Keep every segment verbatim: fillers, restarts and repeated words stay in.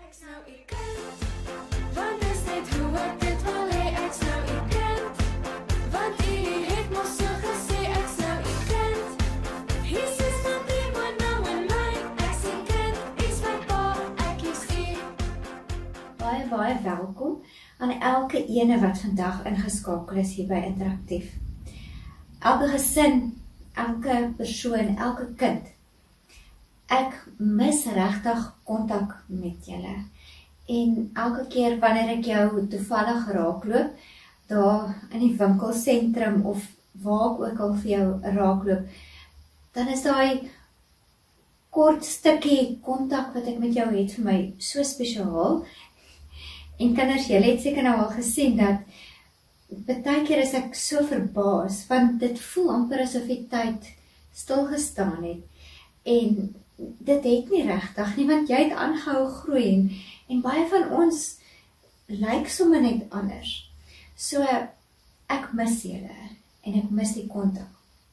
Ek's nou u kind, want dis net hoe ek dit wil hê. Ek's nou u kind, want u het mos so gesê. Ek's nou u kind, Jesus van die woord nou in my. Ek's u kind, ek's my pa, ek is u. Baie, baie welkom aan elke ene wat vandag ingeskakel is hier by Interaktief. Elke gesin, elke persoon, elke kind. Ek mis regtig kontak met julle. En elke keer wanneer ek jou toevallig raakloop, daar in die winkelsentrum of waar ek ook al vir jou raakloop, dan is daai kort stukkie kontak wat ek met jou het vir my so spesiaal. En kinders, julle het seker nou al gesien dat baie keer is ek so verbaas, want dit voel amper asof die tyd stilgestaan het. En dit het nie regtig nie, want jy het aangehou groei en, en baie van ons lyk sommer net anders. So ek mis julle en ek mis die kontak.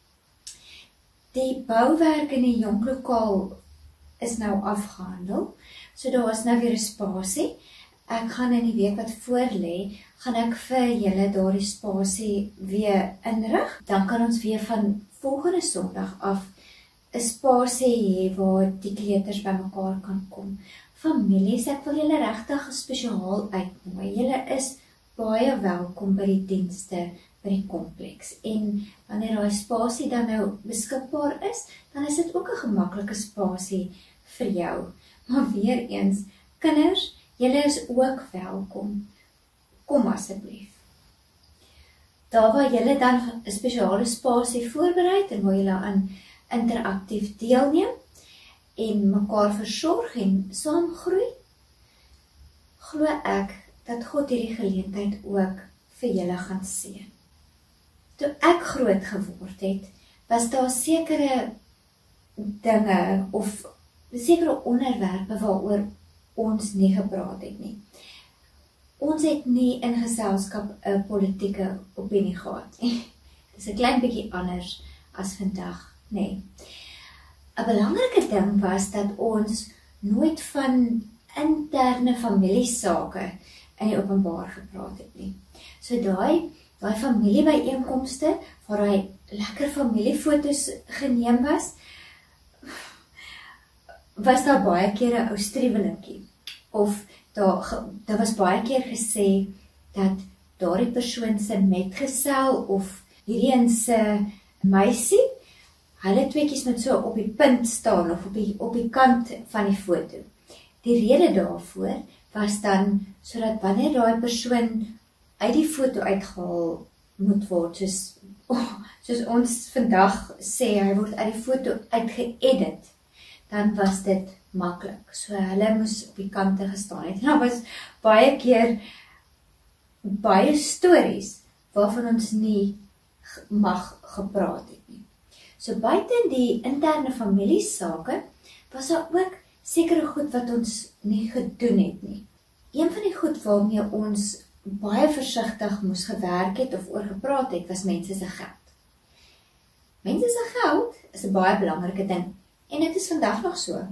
Die bouwerk in die jonklokaal is nou afgehandel, so daar is nou weer 'n spasie. Ek gaan in die week wat voor lê, gaan ek vir julle daardie spasie weer inrig. Dan kan ons weer van volgende Sondag af 'n spasie hê waar die kleuters bymekaar kan kom. Families, ek wil julle regtig spesiaal uitnooi. Julle is baie welkom by die dienste by die kompleks. En wanneer daai spasie dan nou beskikbaar is, dan is dit ook 'n gemaklike spasie vir jou. Maar weer eens, kinders, julle is ook welkom. Kom asseblief. Daar waar julle dan 'n spesiale spasie voorberei en waar julle aan interaktief deelneem en mekaar versorg en saam groei, glo ek dat God hierdie geleentheid ook vir julle gaan seën. Toe ek groot geword het, was daar sekere dinge of sekere onderwerpe waaroor ons nie gepraat het nie. Ons het nie in geselskap 'n politieke opinie gehad nie. Dis 'n klein bietjie anders as vandag. Nee. 'n Belangrike ding was dat ons nooit van interne familiesake in die openbaar gepraat het nie. So daai daai familiebyeenkomste waar daai lekker familiefoto's geneem was, was daar baie keer 'n ou striwelinkie. Of daar daar was baie keer gesê dat daardie persoon se metgesel of hierdie een se meisie, hulle tweeetjies moet so op die punt staan of op die, op die kant van die foto. Die rede daarvoor was dan sodat wanneer daai persoon uit die foto uitgehaal moet word, soos, oh, soos ons vandag sê, hy word uit die foto uitgeëdit, dan was dit maklik. So hulle moes op die kante gestaan het. En daar was baie keer baie stories waarvan ons nie mag gepraat het nie. So buiten die interne familiesake was daar ook sekere goed wat ons nie gedoen het nie. Een van die goed waarmee ons baie versigtig moes gewerk het of oor gepraat het, was mense se geld. Mense se geld is 'n baie belangrike ding en dit is vandag nog so.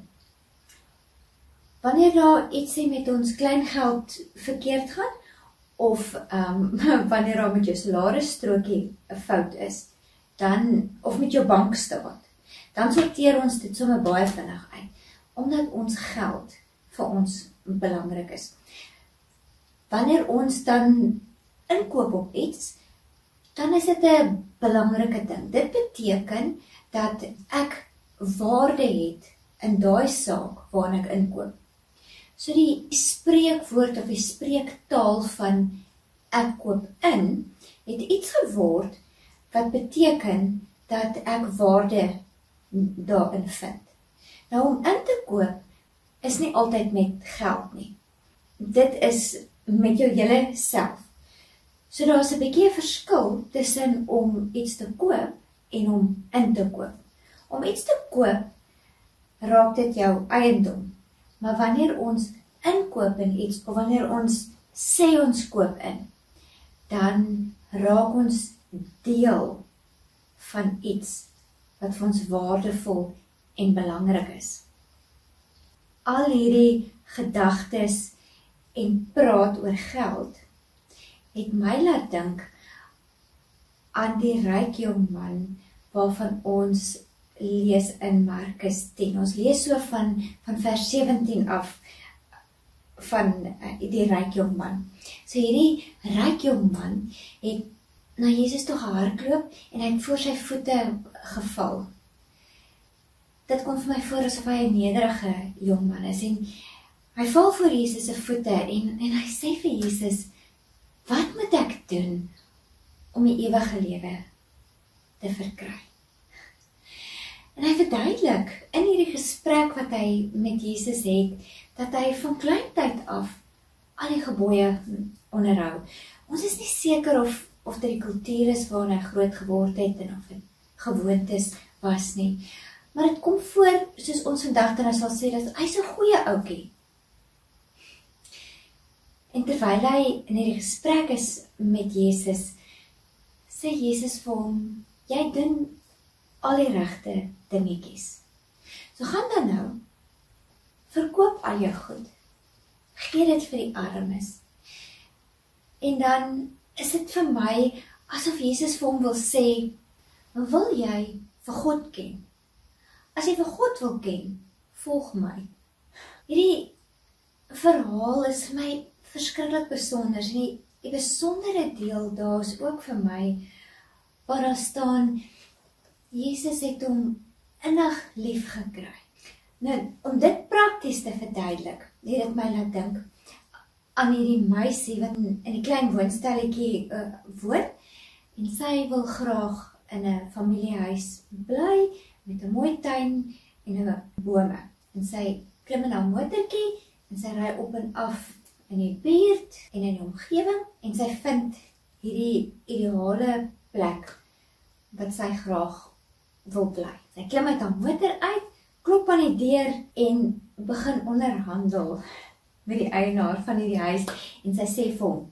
Wanneer daar ietsie met ons kleingeld verkeerd gaan of um, wanneer daar met jou salarisstrokie 'n fout is, dan, of met jou bankstaat, dan sorteer ons dit sommer baie vinnig uit, omdat ons geld vir ons belangrik is. Wanneer ons dan inkoop op iets, dan is dit 'n belangrike ding. Dit beteken dat ek waarde het in daai saak waarna ek inkoop. So die spreekwoord of die spreektaal van ek koop in, het iets geword wat beteken dat ek waarde daarin vind. Nou om in te koop is nie altyd met geld nie. Dit is met jou hele self. So daar is 'n bietjie 'n verskil tussen om iets te koop en om in te koop. Om iets te koop, raak dit jou eiendom. Maar wanneer ons inkoop in iets, of wanneer ons sê ons koop in, dan raak ons deel van iets wat vir ons waardevol en belangrik is. Al hierdie gedagtes en praat oor geld, het my laat dink aan die ryk jong man waarvan ons lees in Markus tien. Ons lees so van, van vers sewentien af van uh, die ryk jong man. So hierdie ryk jong man het na Jesus toe gehardloop en hy het voor sy voete geval. Dit kom vir my voor asof hy 'n nederige jong man is en hy val voor Jesus se voete en, en hy sê vir Jesus, wat moet ek doen om die ewige lewe te verkry? En hy verduidelik in hierdie gesprek wat hy met Jesus het, dat hy van kleintyd af al die gebooie onderhou. Ons is nie seker of, of dit die kultuur is waarin hy groot geword het en of dit gewoontes was nie. Maar dit kom voor, soos ons vandag dan sal sê, dat hy is 'n goeie oukie. En terwyl hy in hierdie gesprek is met Jesus, sê Jesus vir hom, jy doen al die regte dingetjies. So gaan dan nou, verkoop al jou goed, gee dit vir die armes. En dan is dit vir my, asof Jesus vir hom wil sê, wil jy vir God ken? As jy vir God wil ken, volg my. Hierdie verhaal is vir my verskriklik besonder. En die, die besondere deel daar is ook vir my, waar daar staan, Jesus het hom innig lief gekry. Nou, om dit prakties te verduidelik, het dit my laat dink aan hierdie meisie wat in, in die klein woonstelletjie uh, woon, en sy wil graag in 'n familiehuis bly, met 'n mooi tuin en 'n bome. En sy klim in haar motortjie, en sy ry op en af in die buurt en in die omgewing, en sy vind hierdie ideale plek, wat sy graag wil bly. Sy klim uit haar motor uit, klop aan die deur en begin onderhandel met die eienaar van hierdie huis en sy sê vir hom,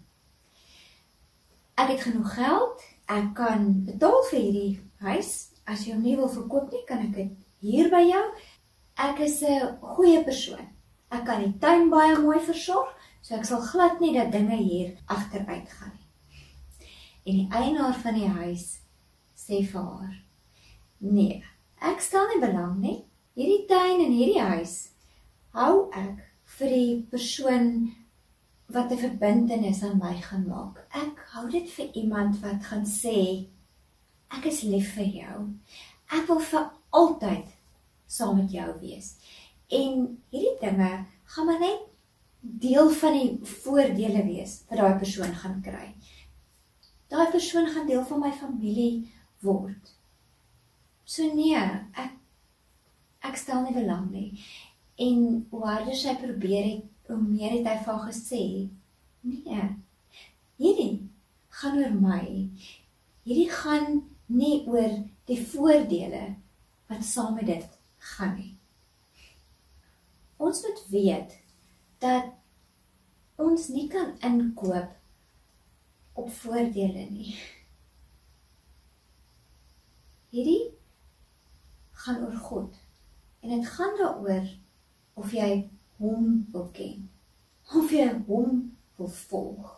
ek het genoeg geld, ek kan betaal vir hierdie huis, as jy hom nie wil verkoop nie, kan ek dit hier by jou, ek is 'n goeie persoon, ek kan die tuin baie mooi versorg, so ek sal glad nie dat dinge hier agteruit gaan nie. En die eienaar van die huis sê vir haar, nee, ek stel nie belang nie, hierdie tuin en hierdie huis, hou ek vir die persoon wat 'n verbintenis aan my gaan maak. Ek hou dit vir iemand wat gaan sê, ek is lief vir jou, ek wil vir altyd saam met jou wees. En hierdie dinge gaan maar net deel van die voordele wees wat daai persoon gaan kry. Daai persoon gaan deel van my familie word. So nee, ek, ek stel nie belang nie. En hoe harder sy probeer het, hoe meer het hy vir haar gesê, nee, hierdie gaan oor my. Hierdie gaan nie oor die voordele wat saam met dit gaan nie. Ons moet weet dat ons nie kan inkoop op voordele nie. Hierdie gaan oor God. En dit gaan daaroor of jy hom wil ken, of jy hom wil volg.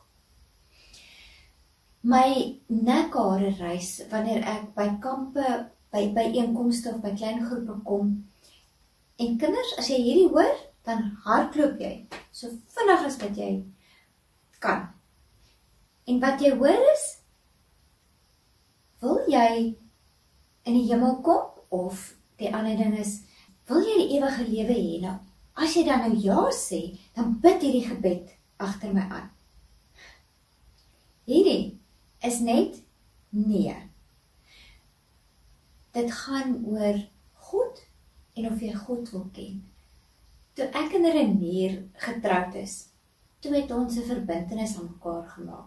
My nekhare reis, wanneer ek by kampe, by, by inkomste of by klein groepe kom, en kinders, as jy hierdie hoor, dan hardloop jy, so vinnig as wat jy kan. En wat jy hoor is, wil jy in die hemel kom, of die ander ding is, wil jy die ewige lewe hê? Nou, as jy dan nou ja sê, dan bid hierdie gebed agter my aan. Hierdie is net nee. Dit gaan oor God en of jy God wil ken. Toe ek en Renier getroud is, toe het ons 'n verbintenis aan mekaar gemaak.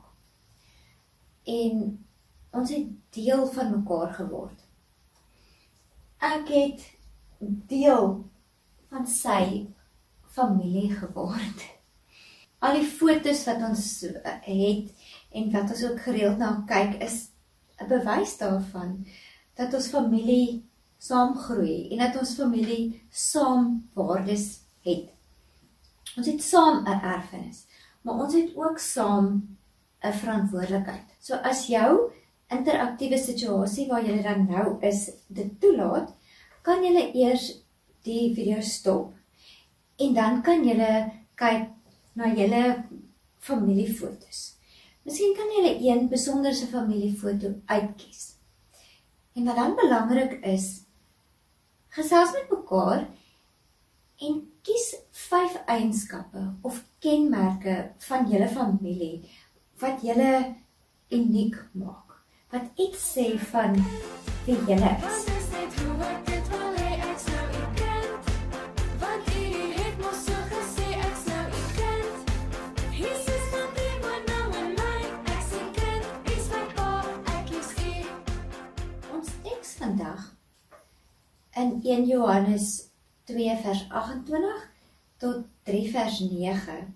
En ons het deel van mekaar geword. Ek het deel van sy familie geword. Al die fotos wat ons het en wat ons ook gereeld na kyk, is 'n bewys daarvan dat ons familie saam groei en dat ons familie saam waardes het. Ons het saam 'n erfenis, maar ons het ook saam 'n verantwoordelikheid. So as jou interaktiewe situasie waar jy dan nou is, dit toelaat, kan jy eers die video stop en dan kan jy kyk na julle familiefoto's. Miskien kan jy een besonderse familiefoto uitkies. En wat dan belangrik is, gesels met mekaar en kies vyf eienskappe of kenmerke van julle familie wat julle uniek maak. Wat iets sê van wie julle is. Want is net hoe ek dit wil hê, ek's nou u kind. Want u het mos so gesê, ek's nou u kind. Jesus van die woord nou in my, ek's u kind. U's my pa, ek is u. Ons teks vandag in een Johannes twee vers agt-en-twintig tot drie vers nege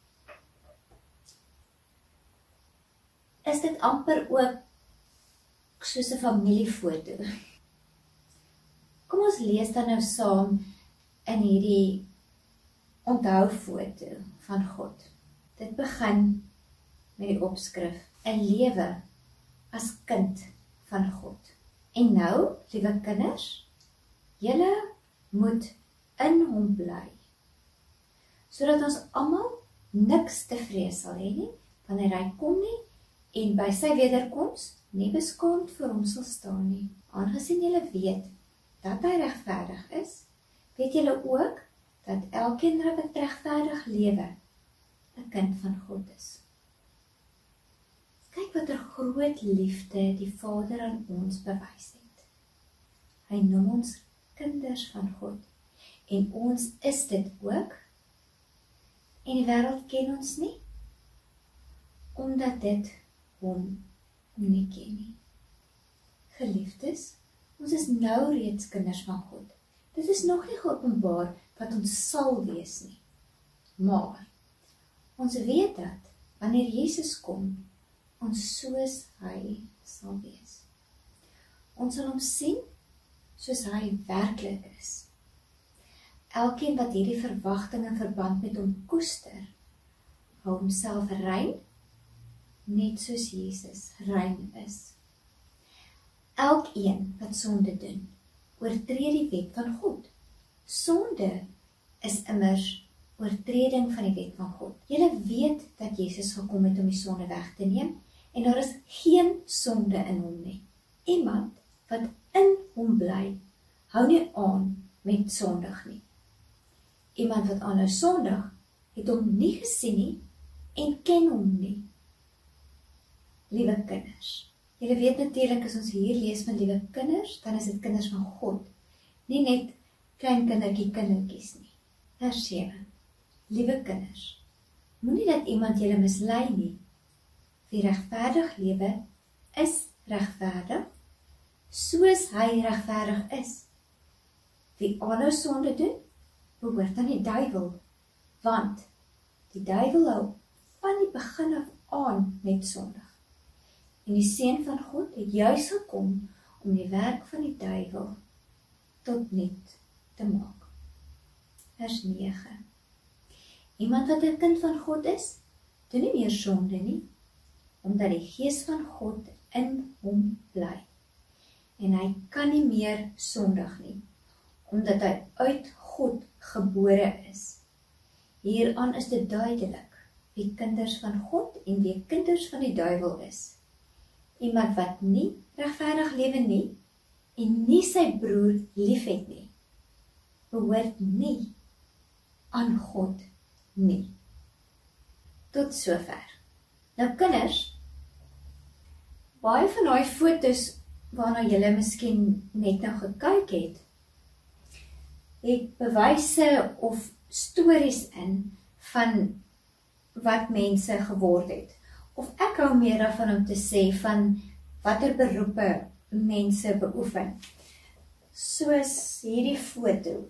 is dit amper ook soos 'n familiefoto. Kom ons lees dan nou saam in hierdie onthoufoto van God. Dit begin met die opskrif: 'n lewe as kind van God. En nou, liewe kinders, julle moet in hom bly, sodat ons almal niks te vrees sal hê nie, wanneer hy kom nie, en by sy wederkoms nie beskaamd voor hom sal staan nie. Aangesien julle weet dat hy regverdig is, weet julle ook dat elkeen wat regverdig lewe 'n kind van God is. Kyk wat 'n groot liefde die Vader aan ons bewys het. Hy noem ons kinders van God en ons is dit ook. En die wêreld ken ons nie omdat dit hom nie ken nie. Geliefdes, ons is nou reeds kinders van God. Dit is nog nie geopenbaar wat ons sal wees nie. Maar ons weet dat wanneer Jesus kom, ons soos hy sal wees. Ons sal hom sien soos hy werklik is. Elkeen wat hierdie verwagting in verband met hom koester, hou homself rein, net soos Jesus rein is. Elkeen wat sonde doen, oortree die wet van God. Sonde is immers oortreding van die wet van God. Julle weet dat Jesus gekom het om die sonde weg te neem, en daar is geen sonde in hom nie. Iemand wat in hom bly, hou nie aan met sondig nie. Iemand wat aanhou sondig, het hom nie gesien nie en ken hom nie. Liewe kinders, julle weet natuurlik as ons hier lees van liewe kinders, dan is dit kinders van God, nie net klein kindertjie kindertjies nie. Vers sewe. Liewe kinders, moenie dat iemand julle mislei nie. Wie regverdig lewe, is regverdig, soos hy regverdig is. Wie aanhou sonde doen, behoort aan die duiwel, want die duiwel hou van die begin af aan met sondig. En die seun van God het juis gekom om die werk van die duiwel tot nut te maak. Vers nege. Iemand wat 'n kind van God is, doen nie meer sonde nie, omdat die Gees van God in hom bly. En hy kan nie meer sondig nie, omdat hy uit God gebore is. Hieraan is dit duidelik wie kinders van God en wie kinders van die duiwel is. Iemand wat nie regverdig lewe nie en nie sy broer liefhet nie, behoort nie aan God nie. Tot sover. Nou kinders, baie van daai fotos waarna julle miskien net nou gekyk het, het bewyse of stories in van wat mense geword het. Of ek hou meer daarvan om te sê van watter beroepe mense beoefen. Soos hierdie foto.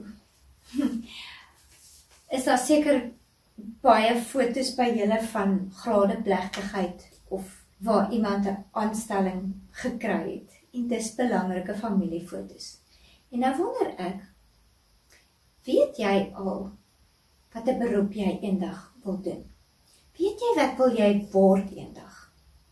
Is daar seker baie fotos by julle van gradeplegtigheid of waar iemand 'n aanstelling gekry het. En dis belangrike familiefotos. En nou wonder ek, weet jy al wat 'n beroep jy eendag wil doen? Weet jy wat wil jy word eendag?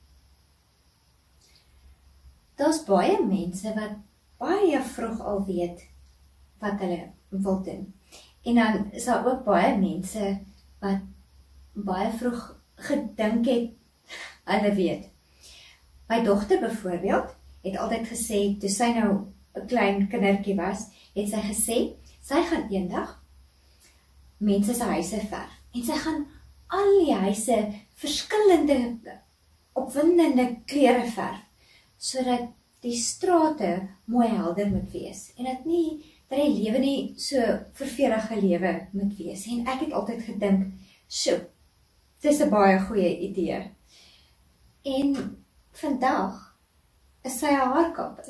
Daar's baie mense wat baie vroeg al weet wat hulle wil doen. En dan is daar ook baie mense wat baie vroeg gedink het hulle weet. My dogter byvoorbeeld het altyd gesê, toe sy nou 'n klein kindertjie was, het sy gesê, sy gaan eendag mense se huise verf. En sy gaan al die huise verskillende, opwindende kleure verf, sodat die strate mooi helder moet wees. En dat nie, dat die lewe nie so vervelige lewe moet wees. En ek het altyd gedink, so, dis 'n baie goeie idee. En vandag is sy 'n haarkapper.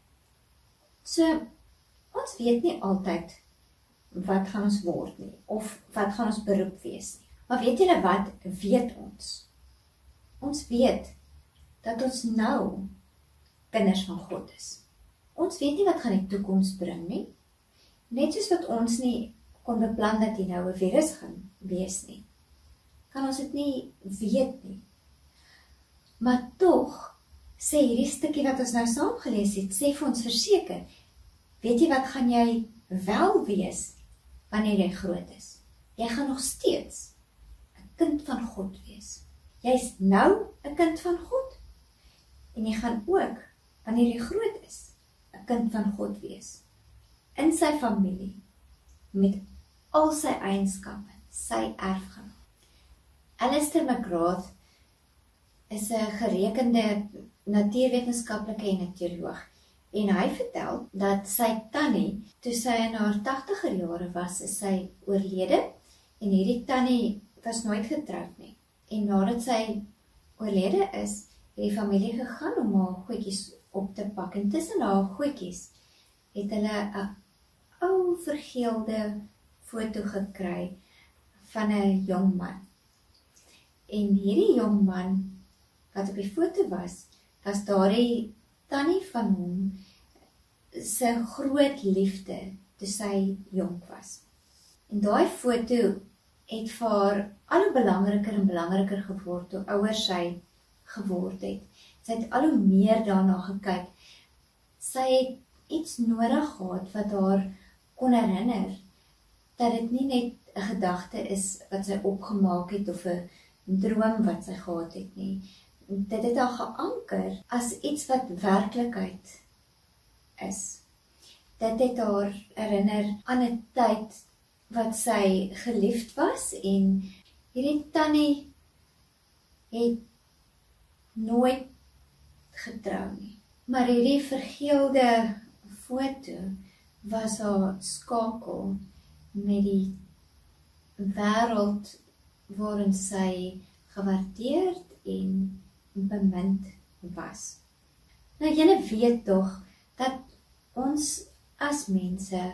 So, ons weet nie altyd wat gaan ons word nie, of wat gaan ons beroep wees nie. Maar weet julle wat, weet ons? Ons weet dat ons nou kinders van God is. Ons weet nie wat gaan die toekoms bring nie. Net soos wat ons nie kon beplan dat hier nou 'n virus gaan wees nie, kan ons dit nie weet nie. Maar tog, sê hierdie stukkie wat ons nou saam gelees het, sê vir ons verseker, weet jy wat gaan jy wel wees wanneer jy groot is? Jy gaan nog steeds 'n kind van God wees. Jy's nou 'n kind van God, en jy gaan ook, wanneer jy groot is, 'n kind van God wees. In sy familie, met al sy eienskappe, sy erfgenaam. Alistair McGrath is 'n gerekende natuurwetenskaplike en 'n teoloog, en hy vertel dat sy tannie, toe sy in haar tagtiger jare was, is sy oorlede, en hierdie tannie was nooit getroud nie. En nadat sy oorlede is, het die familie gegaan om haar goedjies op te pak, en tussen haar goedjies het hulle 'n ou vergeelde foto gekry van 'n jong man. En hierdie jong man wat op die foto was, was daardie tannie van hom sy groot liefde toe sy jonk was. En daai foto het vir haar al hoe belangriker en belangriker geword toe ouer sy geword het. Sy het al hoe meer daarna gekyk. Sy het iets nodig gehad wat haar kon herinner dat dit nie net 'n gedagte is wat sy opgemaak het of 'n droom wat sy gehad het nie. Dit het haar geanker as iets wat werklikheid is. Dit het haar herinner aan 'n tyd wat sy geliefd was, en hierdie tannie het nooit getrou nie. Maar hierdie vergeelde foto was haar skakel met die wêreld waarin sy gewaardeerd en bemind was. Nou julle weet tog dat ons as mense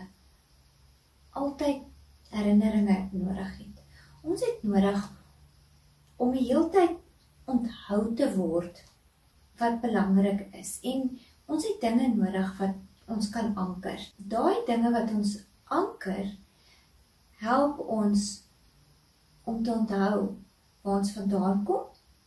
altyd herinneringe nodig het. Ons het nodig om die hele tyd onthou te word wat belangrik is, en ons het dinge nodig wat ons kan anker. Daai dinge wat ons anker, help ons om te onthou waar ons vandaan kom,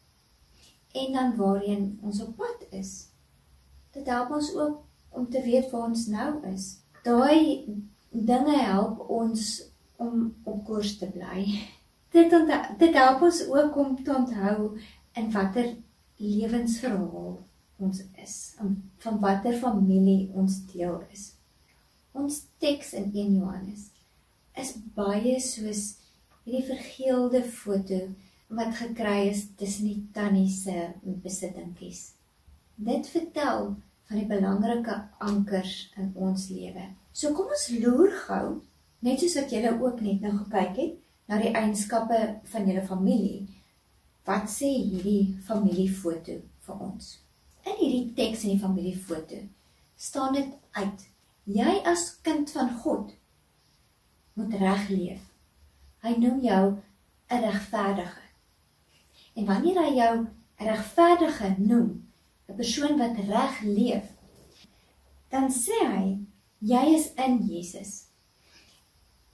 en dan waarheen ons op pad is. Dit help ons ook om te weet waar ons nou is. Daai dinge help ons om op koers te bly. Dit, dit help ons ook om te onthou in watter lewensverhaal ons is, van watter familie ons deel is. Ons teks in een Johannes is baie soos hierdie vergeelde foto wat gekry is tussen die tannie se besittinkies. Dit vertel van die belangrike ankers in ons lewe. So kom ons loer gou, net soos wat julle ook net nou gekyk het, na die eienskappe van julle familie. Wat sê hierdie familiefoto vir ons? In hierdie teks in die familiefoto staan dit uit. Jy as kind van God moet reg leef. Hy noem jou 'n regverdige. En wanneer hy jou 'n regverdige noem, 'n persoon wat reg leef, dan sê hy, jy is in Jesus.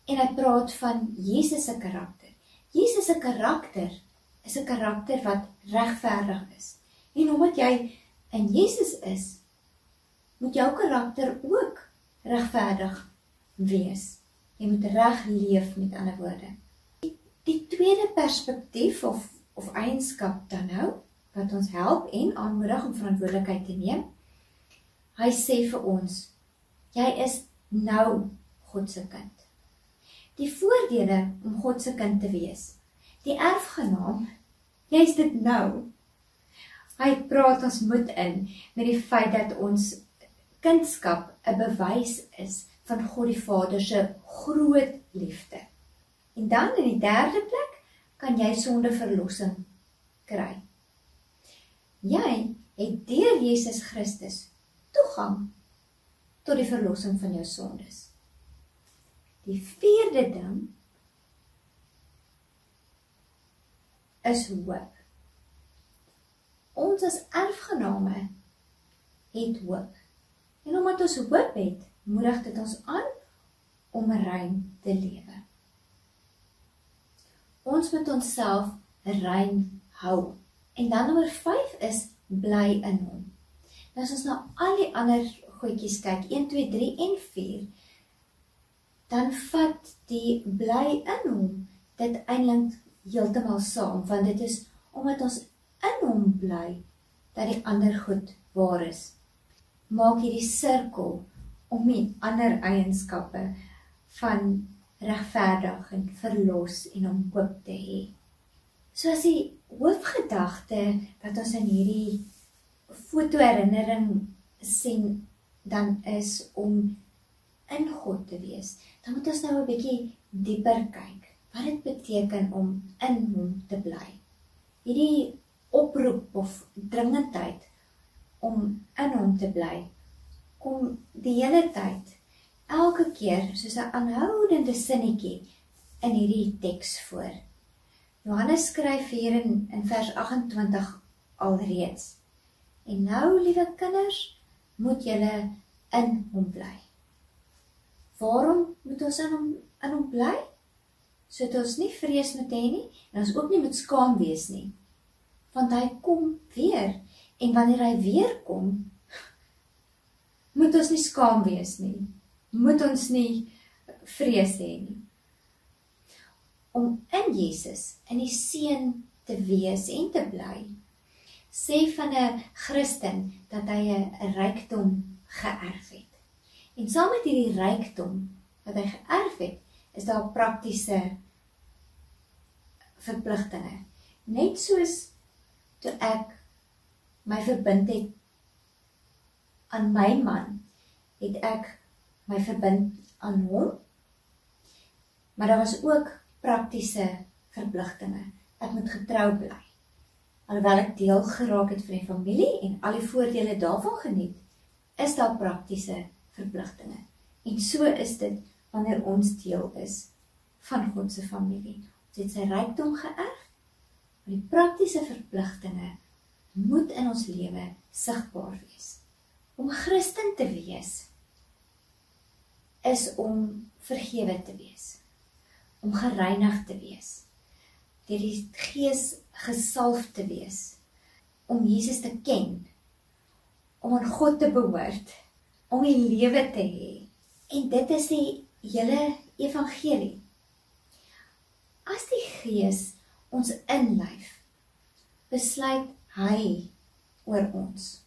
En hy praat van Jesus se karakter. Jesus se karakter is 'n karakter wat regverdig is. En omdat jy in Jesus is, moet jou karakter ook regverdig wees. Jy moet reg leef, met ander woorde. Die, die tweede perspektief of, of eienskap dan nou, wat ons help en aanmoedig om verantwoordelikheid te neem, hy sê vir ons, jy is nou God se kind. Die voordele om God se kind te wees, die erfgenaam, jy is dit nou. Hy praat ons moed in met die feit dat ons kindskap 'n bewys is van God die Vader se groot liefde. En dan in die derde plek kan jy sonder verlossing kry. Jy het deur Jesus Christus toegang tot die verlossing van jou sondes. Die vierde ding is hoop. Ons as erfgename het hoop. En omdat ons hoop het, moedig dit ons aan om rein te lewe. Ons moet onsself rein hou. En dan nommer vyf is bly in hom. Nou as ons na al die ander goedjies kyk, een, twee, drie en vier, dan vat die bly in hom dit eintlik heeltemal saam, want dit is omdat ons in hom bly, dat die ander goed waar is. Maak hierdie sirkel om die ander eienskappe van regverdig en verlos en om hoop te hê. So as die hoofgedagte wat ons in hierdie foto-herinnering sien, dan is om in God te wees. Dan moet ons nou 'n bietjie dieper kyk, wat dit beteken om in hom te bly. Hierdie oproep of dringendheid om in hom te bly, kom die hele tyd, elke keer, soos 'n aanhoudende sinnetjie in hierdie teks voor. Johannes skryf hier in, in vers agt-en-twintig alreeds. En nou, liewe kinders, moet julle in hom bly. Waarom moet ons in hom, in hom bly? Sodat ons nie vrees moet hê nie, en ons ook nie moet skaam wees nie. Want hy kom weer, en wanneer hy weer kom, moet ons nie skaam wees nie, moet ons nie vrees hê nie. Om in Jesus, in die seun te wees en te bly, sê van 'n Christen dat hy 'n rykdom geërf het. En saam met hierdie rykdom wat hy geërf het, is daar praktiese verpligtinge. Net soos toe ek my verbind het aan my man, het ek my verbind aan hom, maar daar was ook praktiese verpligtinge. Ek moet getrou bly. Alhoewel ek deel geraak het van die familie en al die voordele daarvan geniet, is daar praktiese verpligtinge. En so is dit wanneer ons deel is van God se familie. Ons het sy rykdom geërf, maar die praktiese verpligtinge moet in ons lewe sigbaar wees. Om Christen te wees, is om vergewe te wees, om gereinig te wees, deur die Gees gesalf te wees, om Jesus te ken, om aan God te behoort, om die lewe te hê. En dit is die hele evangelie. As die Gees ons inlyf, besluit hy oor ons.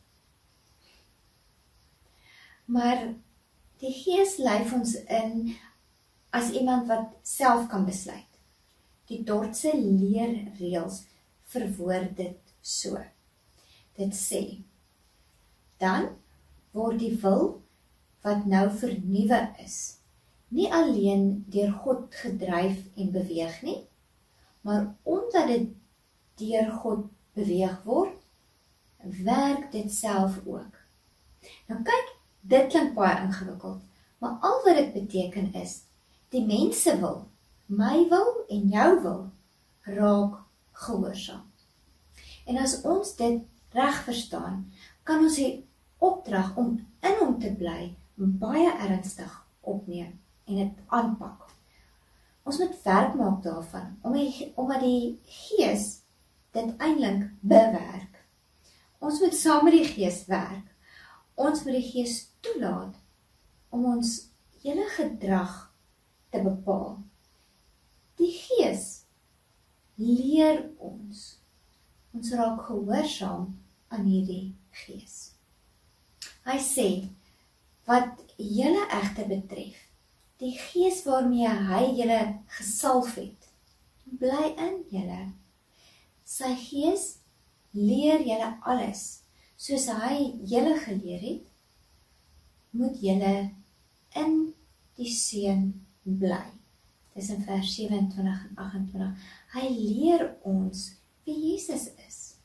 Maar die Gees lyf ons in as iemand wat self kan besluit. Die Dordtse leerreëls verwoord dit so. Dit sê, dan word die wil wat nou vernuwe is, nie alleen deur God gedryf en beweeg nie, maar omdat dit deur God beweeg word, werk dit self ook. Nou kyk, dit klink baie ingewikkeld, maar al wat dit beteken is, die mense wil, my wil en jou wil, raak gehoorsaam. En as ons dit reg verstaan, kan ons die opdrag om in hom te bly, baie ernstig opneem en dit aanpak. ons moet werk maak daarvan, omdat die Gees dit eintlik bewerk. Ons moet saam met die Gees werk. Ons moet die Gees toelaat om ons hele gedrag te bepaal. Die Gees leer ons. Ons raak gehoorsaam aan hierdie Gees. Hy sê, wat julle egter betref, die Gees waarmee hy julle gesalf het, bly in julle. Sy Gees leer julle alles, soos hy julle geleer het, moet julle in die Seun bly. Dis in vers sewe-en-twintig en agt-en-twintig. Hy leer ons wie Jesus is.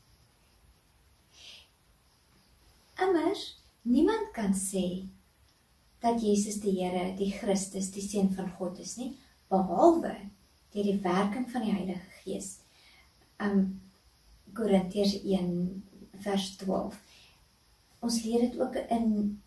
Immers, niemand kan sê dat Jesus die Here, die Christus, die Seun van God is nie, behalwe deur die werking van die Heilige Gees. Um, Korintiërs een vers twaalf. Ons leer dit ook in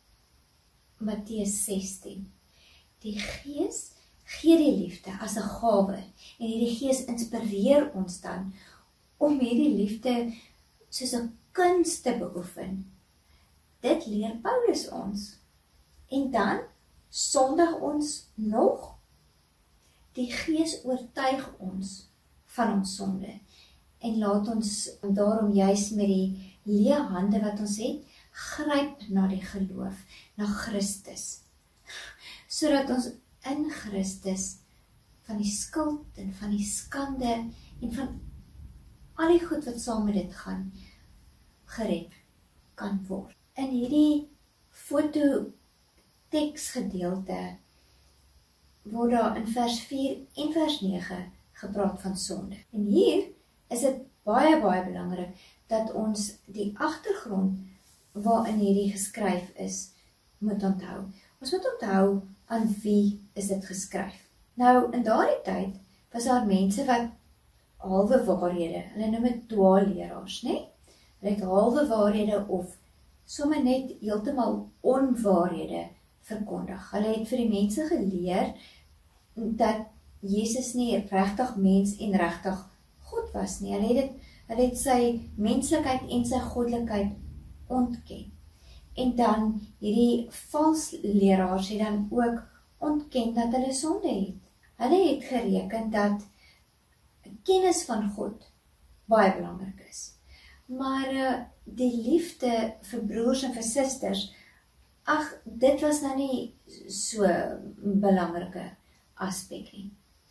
Matteus sestien. Die Gees gee die liefde as 'n gawe en hierdie Gees inspireer ons dan om hierdie liefde soos 'n kuns te beoefen. Dit leer Paulus ons. En dan sondig ons nog. Die Gees oortuig ons van ons sonde en laat ons daarom juis met die leë hande wat ons het, gryp na die geloof, na Christus, sodat ons in Christus van die skuld en van die skande en van al die goed wat saam met dit gaan, gered kan word. In hierdie foto teksgedeelte word daar in vers vier en vers nege gepraat van sonde. En hier is dit baie, baie belangrik dat ons die agtergrond waarin hierdie geskryf is, moet onthou. Ons moet onthou aan wie is dit geskryf. Nou, in daardie tyd was daar mense wat halwe waarhede, hulle noem dit dwaalleraars, né? Hulle het halwe waarhede of sommer net heeltemal onwaarhede verkondig. Hulle het vir die mense geleer dat Jesus nie regtig mens en regtig God was nie. Hulle het, het, hulle het sy menslikheid en sy goddelikheid ontken. En dan hierdie valsleraars het dan ook ontken dat hulle sonde het. Hulle het gereken dat kennis van God baie belangrik is. Maar uh, die liefde vir broers en vir susters, ag, dit was nou nie so belangrike aspek nie.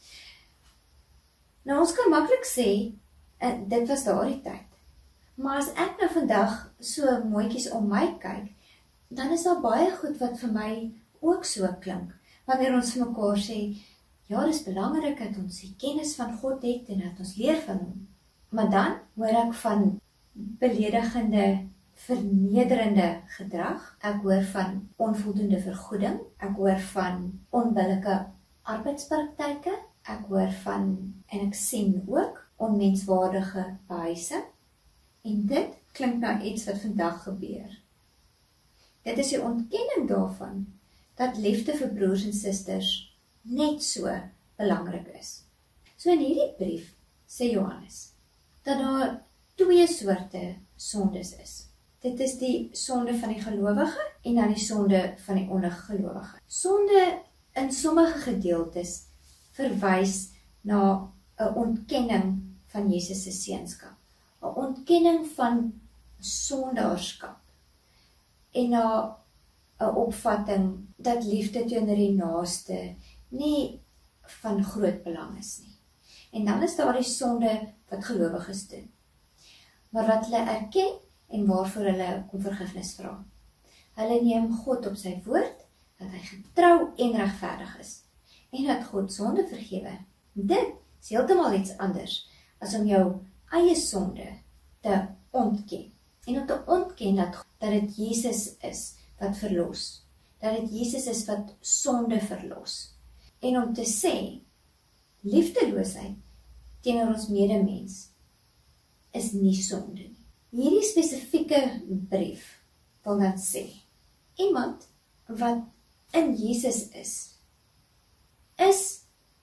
Nou, ons kan maklik sê, uh, dit was daardie tyd. Maar as ek nou vandag so mooietjies om my kyk, dan is daar baie goed wat vir my ook so klink. Wanneer ons vir mekaar sê, ja, dis belangrik dat ons die kennis van God het en dat ons leer van hom. Maar dan hoor ek van beledigende, vernederende gedrag. Ek hoor van onvoldoende vergoeding. Ek hoor van onbillike arbeidspraktyke. Ek hoor van, en ek sien ook, onmenswaardige behuising. En dit klink na iets wat vandag gebeur. Dit is die ontkenning daarvan, dat liefde vir broers en susters net so belangrik is. So in hierdie brief sê Johannes, dat daar twee soorte sondes is. Dit is die sonde van die gelowige en dan die sonde van die ongelowige. Sonde in sommige gedeeltes verwys na 'n ontkenning van Jesus se seunskap, 'n ontkenning van sondaarskap en na 'n opvatting dat liefde teenoor die naaste nie van groot belang is nie. En dan is daar die sonde wat gelowiges doen, maar wat hulle erken en waarvoor hulle om vergifnis vra. Hulle neem God op sy woord, dat hy getrou en regverdig is, en dat God sonde vergewe. Dit is heeltemal iets anders, as om jou eie sonde te ontken, en om te ontken dat, dat het Jesus is wat verlos, dat het Jesus is wat sonde verlos, en om te sê, liefdeloosheid teenoor ons medemens is nie sonde nie. Hierdie spesifieke brief wil dan sê, iemand wat in Jesus is, is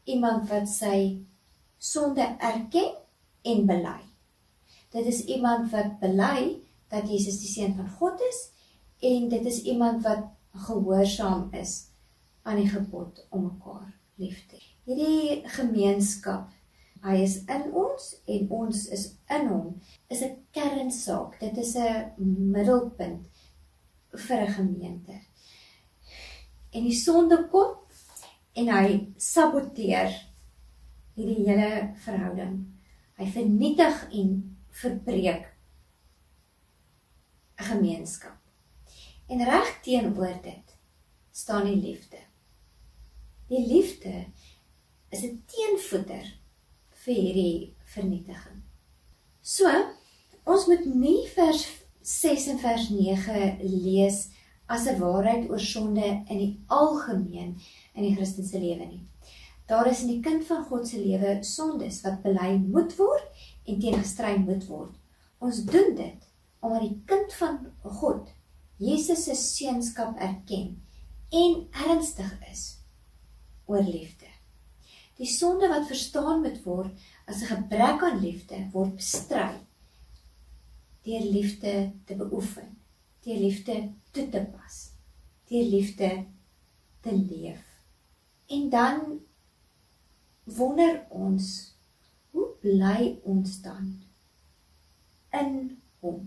iemand wat sy sonde erken en bely. Dit is iemand wat bely dat Jesus die seun van God is, en dit is iemand wat gehoorsaam is aan die gebod om mekaar lief te hê. Hierdie gemeenskap, hy is in ons en ons is in hom, is 'n kernsaak. Dit is 'n middelpunt vir 'n gemeente. En die sonde kom en hy saboteer hierdie hele verhouding. Hy vernietig en verbreek 'n gemeenskap. En reg teenoor dit staan die liefde. Die liefde is 'n teenvoeter vir hierdie vernietiging. So, ons moet nie vers ses en vers nege lees as 'n waarheid oor sonde in die algemeen in die Christelike lewe nie. Daar is in die kind van God se lewe sondes wat bely moet word en teengestry moet word. Ons doen dit omdat die kind van God Jesus se seunskap erken en ernstig is oor liefde. Die sonde wat verstaan moet word as 'n gebrek aan liefde word bestry deur liefde te beoefen, deur liefde toe te pas, deur liefde te leef. En dan wonder ons, hoe bly ons dan in hom?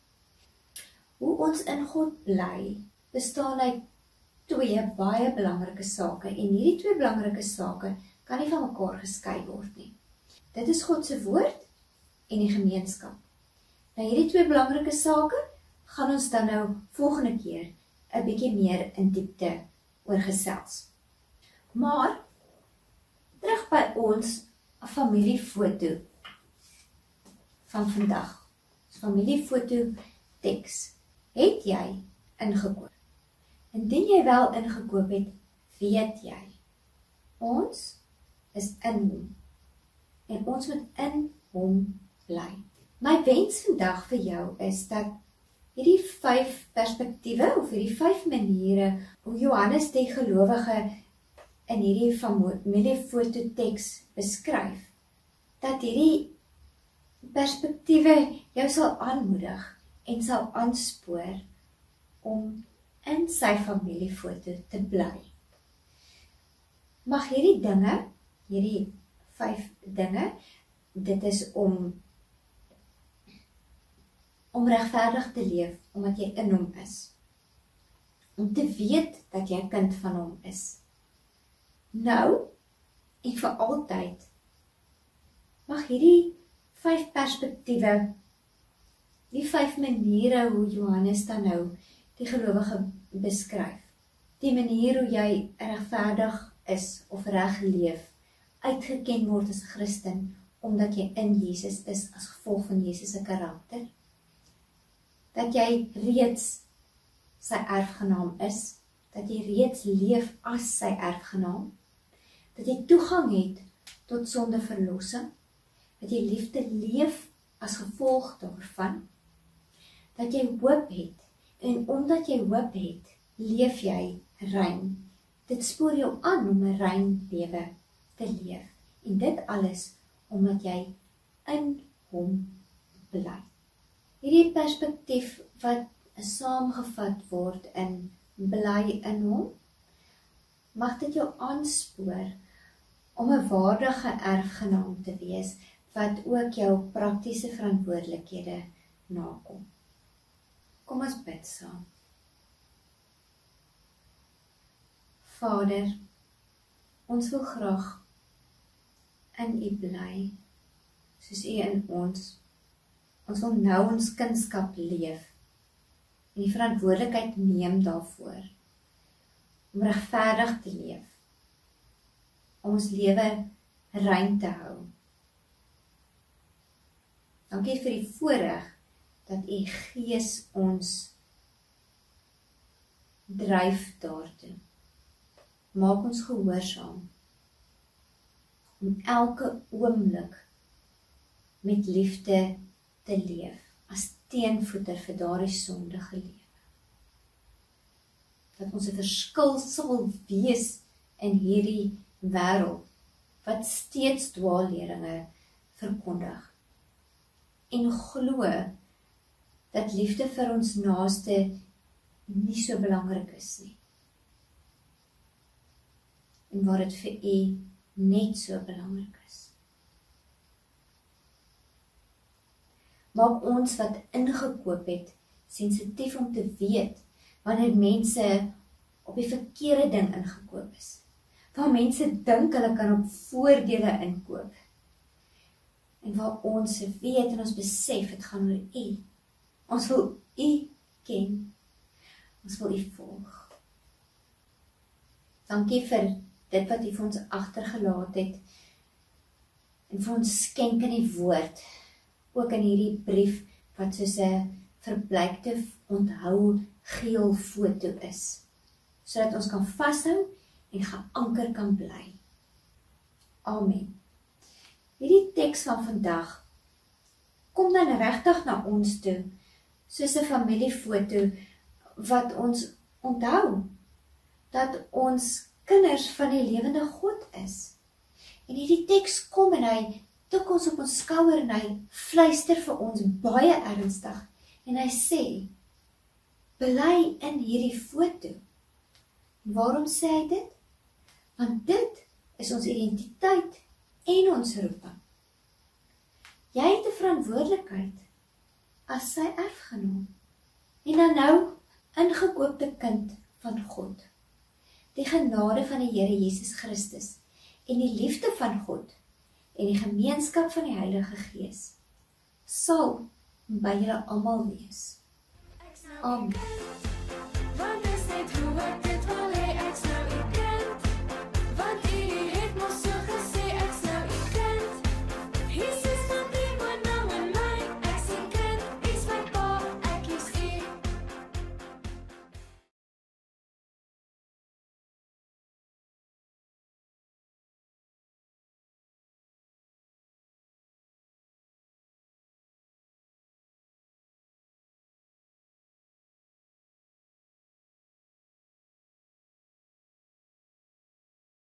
Hoe ons in God bly, bestaan uit twee baie belangrike sake, en hierdie twee belangrike sake kan nie van mekaar geskei word nie. Dit is God se woord en die gemeenskap. Nou hierdie twee belangrike sake gaan ons dan nou volgende keer 'n bietjie meer in diepte oor gesels. Maar terug by ons familiefoto van vandag. Familiefoto teks. Het jy ingekoop? Indien jy wel ingekoop het, weet jy, ons is in hom. En ons moet in hom bly. My wens vandag vir jou is dat hierdie vyf perspektiewe of hierdie vyf maniere hoe Johannes die gelowige in hierdie familiefoto teks beskryf, dat hierdie perspektiewe jou sal aanmoedig en sal aanspoor om in sy familiefoto te bly. Mag hierdie dinge, hierdie vyf dinge, dit is om om regverdig te leef, omdat jy in hom is. Om te weet dat jy 'n kind van hom is. Nou, en vir altyd, mag hierdie vyf perspektiewe, die vyf maniere hoe Johannes dan nou die gelowige beskryf, die manier hoe jy regverdig is of reg leef, uitgeken word as Christen, omdat jy in Jesus is as gevolg van Jesus se karakter, dat jy reeds sy erfgenaam is, dat jy reeds leef as sy erfgenaam, dat jy toegang het tot sondeverlossing, dat jy liefde leef as gevolg daarvan, dat jy hoop het, en omdat jy hoop het, leef jy rein. Dit spoor jou aan om 'n rein lewe te leef, en dit alles omdat jy in hom bly. Hierdie perspektief wat saamgevat word in bly in hom, mag dit jou aanspoor om 'n waardige erfgenaam te wees, wat ook jou praktiese verantwoordelikhede nakom. Kom ons bid saam. Vader, ons wil graag in U bly, soos U in ons. Ons wil nou ons kindskap leef, en die verantwoordelikheid neem daarvoor, om regverdig te leef, om ons lewe rein te hou. Dankie vir die voorreg, dat U Gees ons dryf daartoe. Maak ons gehoorsaam, om elke oomblik met liefde te leef, as teenvoeter vir daardie sondige lewe. Dat ons 'n verskil sal wees in hierdie wêreld, wat steeds dwaalleringe verkondig en glo dat liefde vir ons naaste nie so belangrik is nie. En waar dit vir u net so belangrik is. Maak ons wat ingekoop het, sensitief om te weet, wanneer mense op die verkeerde ding ingekoop is. Waar mense dink hulle kan op voordele inkoop. En waar ons weet en ons besef, het gaan oor u. Ons wil u ken. Ons wil u volg. Dankie vir dit wat u vir ons agtergelaat het. En vir ons skenk in die woord. Ook in hierdie brief wat soos 'n verbleikte onthou geel foto is. Sodat ons kan vashou en geanker kan bly. Amen. Hierdie teks van vandag kom dan regtig na ons toe, soos 'n familiefoto wat ons onthou dat ons kinders van die lewende God is. En hierdie teks kom en hy tik ons op ons skouer en hy fluister vir ons baie ernstig en hy sê, bly in hierdie foto. En waarom sê hy dit? Want dit is ons identiteit en ons roeping. Jy het 'n verantwoordelikheid as sy erfgenaam en dan nou ingekoopte kind van God. Die genade van die Here Jesus Christus en die liefde van God en die gemeenskap van die Heilige Gees sal by julle almal wees. Amen.